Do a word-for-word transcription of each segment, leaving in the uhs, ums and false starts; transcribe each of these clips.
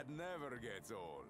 That never gets old.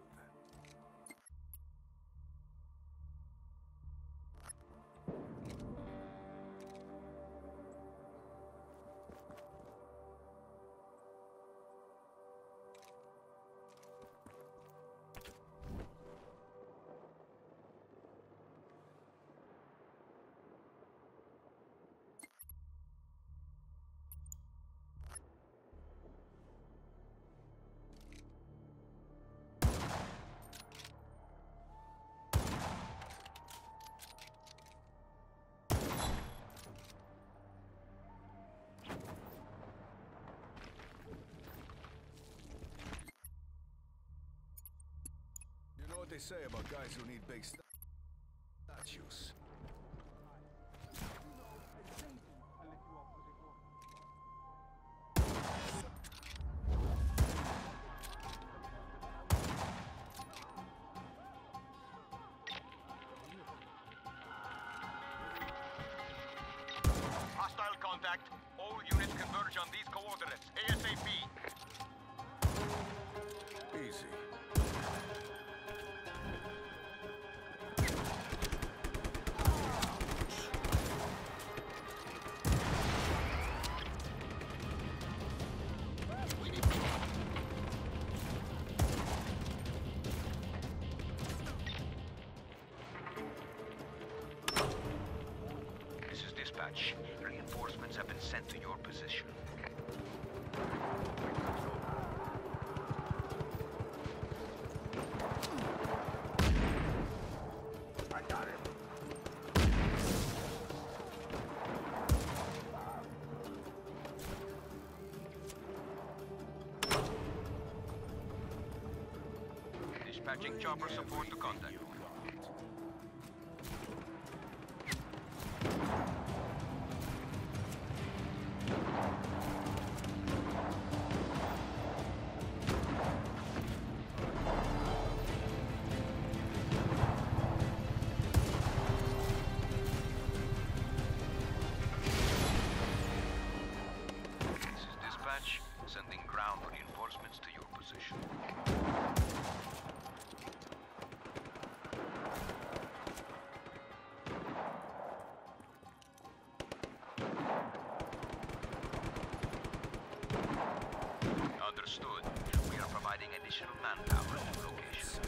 You know what they say about guys who need big st statues? Hostile contact. All units converge on these coordinates. ASAP. Easy. This is dispatch. Reinforcements have been sent to your position. I got him. Dispatching chopper support to contact point. Sending ground reinforcements to your position. Understood. We are providing additional manpower at the location.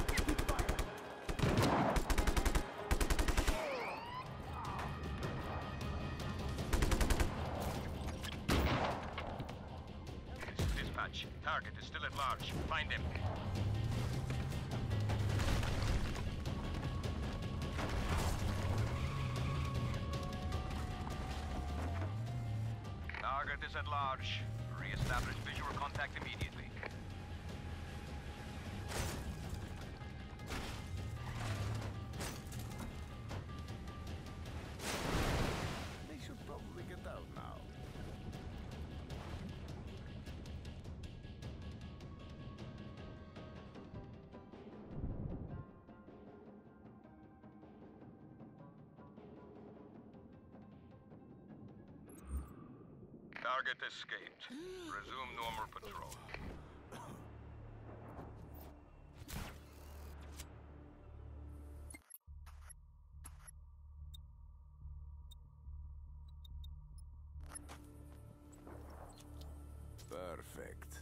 Target is still at large. Find him. Target is at large. Re-establish visual contact immediately. They should probably get out now. Target escaped. Resume normal patrol. Perfect.